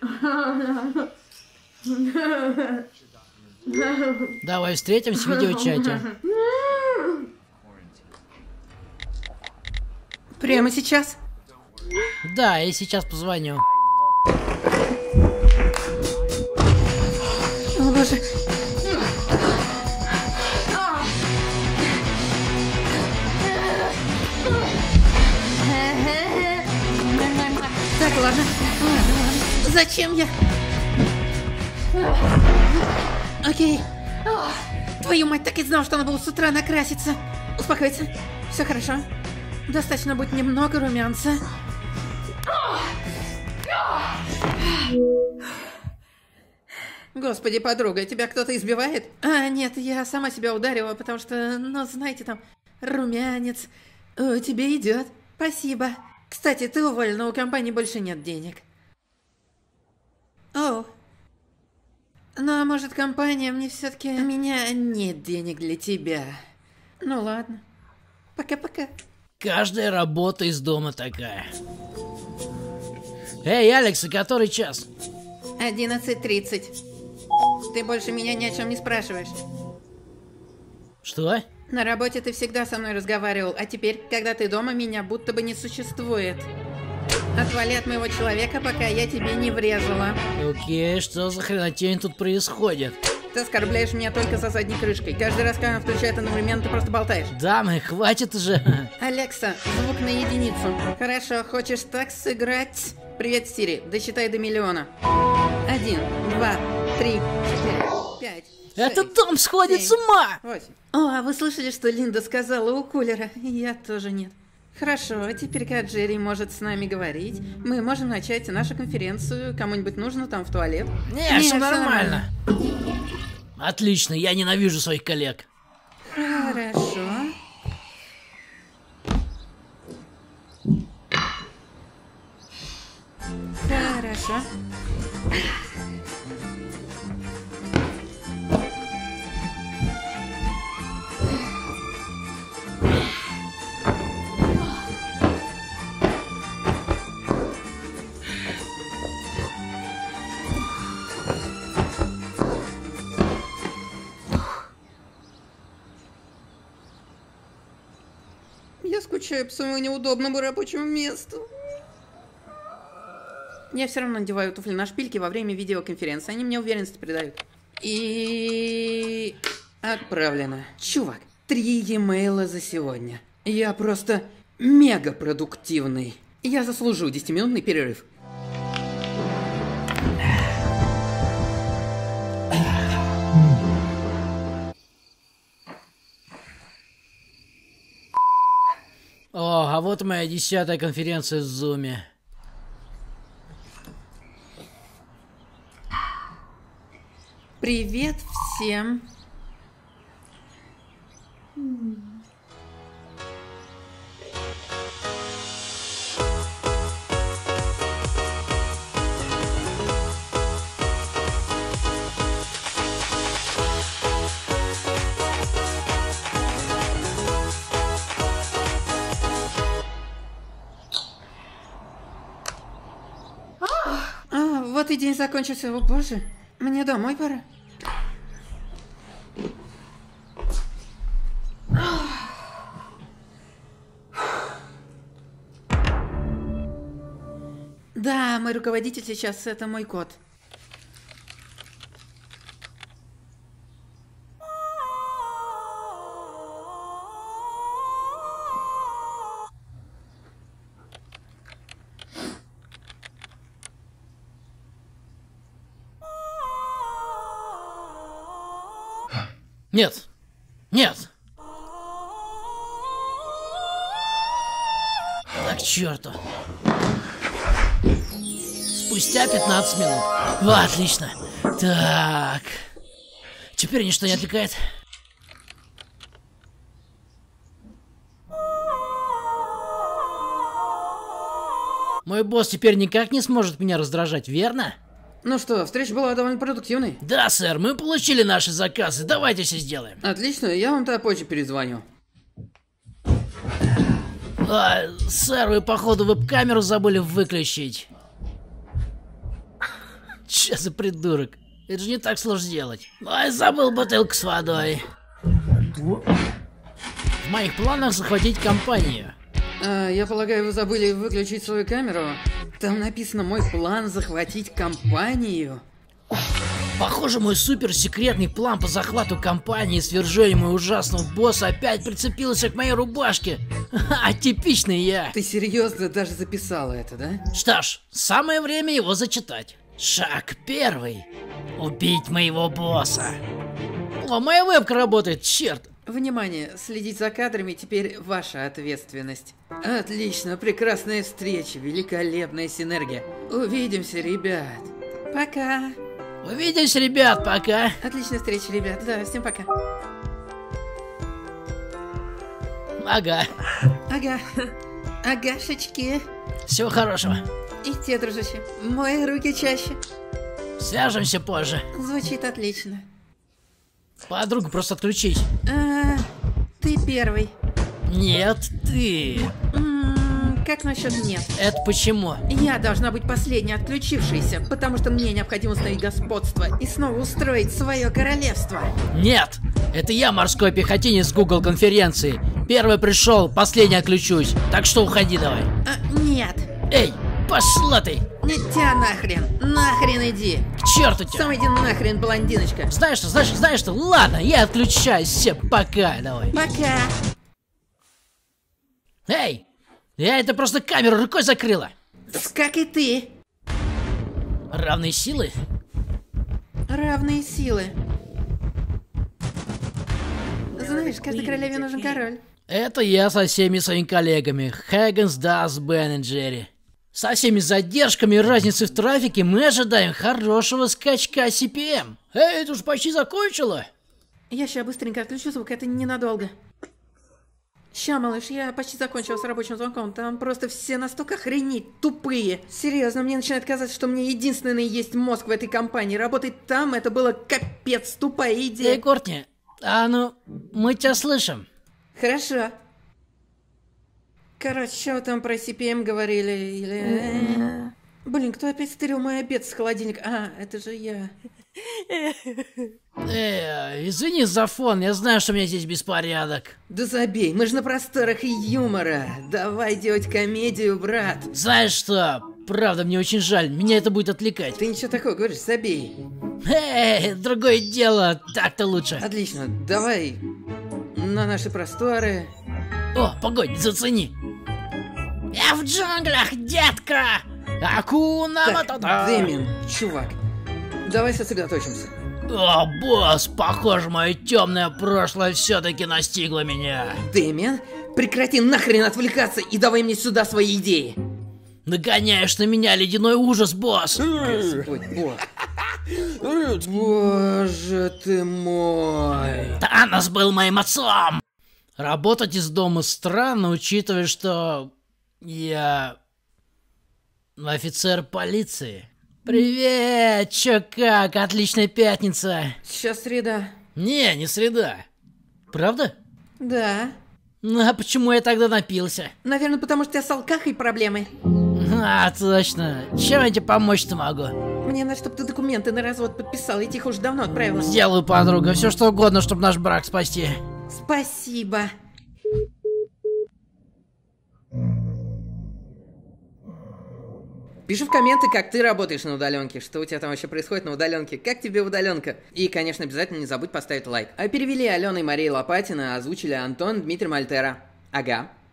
Давай встретимся в видеочате. Прямо сейчас? Да, я сейчас позвоню. О боже. Так, ладно. Зачем я? Окей. Твою мать, так и знал, что надо было с утра накраситься. Успокойся. Все хорошо. Достаточно будет немного румянца. Господи, подруга, тебя кто-то избивает? А, нет, я сама себя ударила, потому что, ну, знаете, там, румянец. О, тебе идет. Спасибо. Кстати, ты уволена, у компании больше нет денег. О. Но, может, компания мне все-таки... У меня нет денег для тебя. Ну ладно. Пока-пока. Каждая работа из дома такая. Эй, Алекс, а который час? 11:30. Ты больше меня ни о чем не спрашиваешь. Что? На работе ты всегда со мной разговаривал, а теперь, когда ты дома, меня будто бы не существует. Отвали от моего человека, пока я тебе не врезала. Окей, что за хренотень тут происходит? Ты оскорбляешь меня только за задней крышкой. Каждый раз, когда она включает одновременно, ты просто болтаешь. Дамы, хватит уже. Алекса, звук на единицу. Хорошо, хочешь так сыграть? Привет, Сири, досчитай до миллиона. 1, 2, 3, 4, 5. Этот дом сходит с ума! 8. О, а вы слышали, что Линда сказала у кулера? Я тоже нет. Хорошо, теперь как Джерри может с нами говорить, мы можем начать нашу конференцию. Кому-нибудь нужно там в туалет? Не, все нормально. Отлично, я ненавижу своих коллег. Хорошо. Хорошо. Я скучаю по своему неудобному рабочему месту. Я все равно надеваю туфли на шпильки во время видеоконференции. Они мне уверенность придают. И... отправлено. Чувак, 3 e-mail за сегодня. Я просто мега продуктивный. Я заслужу 10-минутный перерыв. О, а вот моя 10-я конференция в Зуме. Привет всем. Вот и день закончился, о боже. Мне домой пора. Да, мой руководитель сейчас, это мой кот. Нет! Нет! Так, к черту. Спустя 15 минут. О, отлично. Так. Теперь ничто не отвлекает. Мой босс теперь никак не сможет меня раздражать, верно? Ну что, встреча была довольно продуктивной. Да, сэр, мы получили наши заказы. Давайте все сделаем. Отлично, я вам тогда позже перезвоню. Сэр, вы, походу, веб-камеру забыли выключить. Че за придурок? Это же не так сложно сделать. Ой, забыл бутылку с водой. В моих планах захватить компанию. Я полагаю, вы забыли выключить свою камеру? Там написано «Мой план захватить компанию». Похоже, мой суперсекретный план по захвату компании и свержению моего ужасного босса опять прицепился к моей рубашке. Ха, типичный я. Ты серьезно даже записала это, да? Что ж, самое время его зачитать. Шаг первый. Убить моего босса. О, моя вебка работает, черт. Внимание, следить за кадрами теперь ваша ответственность. Отлично, прекрасная встреча, великолепная синергия. Увидимся, ребят. Пока. Увидимся, ребят, пока. Отличная встреча, ребят. Да, всем пока. Ага. Ага. Агашечки. Всего хорошего. И те, дружище. Мои руки чаще. Свяжемся позже. Звучит отлично. Подруга, просто отключись. Ты первый. Нет, ты. Как насчет нет? Это почему? Я должна быть последней отключившейся, потому что мне необходимо установить господство и снова устроить свое королевство. Нет, это я морской пехотинец с Google конференции. Первый пришел, последний отключусь. Так что уходи давай. Нет. Эй, пошла ты! Не тебя нахрен! Нахрен иди! К черту тебя! Сам иди нахрен, блондиночка! Знаешь что? Ладно, я отключаюсь. Все, пока, давай. Пока! Эй! Я это просто камеру рукой закрыла. Как и ты! Равные силы? Равные силы. Знаешь, каждой королеве нужен король. Это я со всеми своими коллегами. Хэггинс, Дас, Бен и Джерри. Со всеми задержками и разницей в трафике мы ожидаем хорошего скачка CPM. Эй, ты уж почти закончила? Я сейчас быстренько отключу звук, это ненадолго. Ща, малыш, я почти закончила с рабочим звонком. Там просто все настолько охренеть тупые. Серьезно, мне начинает казаться, что мне единственный есть мозг в этой компании. Работать там, это было капец тупая идея. Эй, Кортни, мы тебя слышим. Хорошо. Короче, что вы там про CPM говорили? Или... Блин, кто опять стырил мой обед с холодильника? Это же я. Извини за фон, я знаю, что у меня здесь беспорядок. Да забей, мы же на просторах юмора. Давай делать комедию, брат. Знаешь что, правда, мне очень жаль, меня это будет отвлекать. Ты ничего такого говоришь, забей. Эй, другое дело, так-то лучше. Отлично, давай на наши просторы. О, погодь, зацени. Я в джунглях, детка! Акуна Матата! Дэмин, чувак, давай сосредоточимся. О, босс, похоже, мое темное прошлое все-таки настигло меня. Дэмин, прекрати нахрен отвлекаться и давай мне сюда свои идеи. Нагоняешь на меня ледяной ужас, босс. Господь, босс. Боже ты мой. Танос был моим отцом. Работать из дома странно, учитывая, что я офицер полиции. Привет, чё как? Отличная пятница. Сейчас среда. Не среда. Правда? Да. Ну а почему я тогда напился? Наверное, потому что у тебя с алкахой проблемы. Точно. Чем я тебе помочь-то могу? Мне надо, чтобы ты документы на развод подписал, и их уже давно отправила. Сделаю, подруга, все что угодно, чтобы наш брак спасти. Спасибо. Пиши в комменты, как ты работаешь на удаленке, что у тебя там вообще происходит на удаленке, как тебе удаленка. И, конечно, обязательно не забудь поставить лайк. А перевели Алена и Мария Лопатина, озвучили Антон, Дмитрий Мальтера. Ага.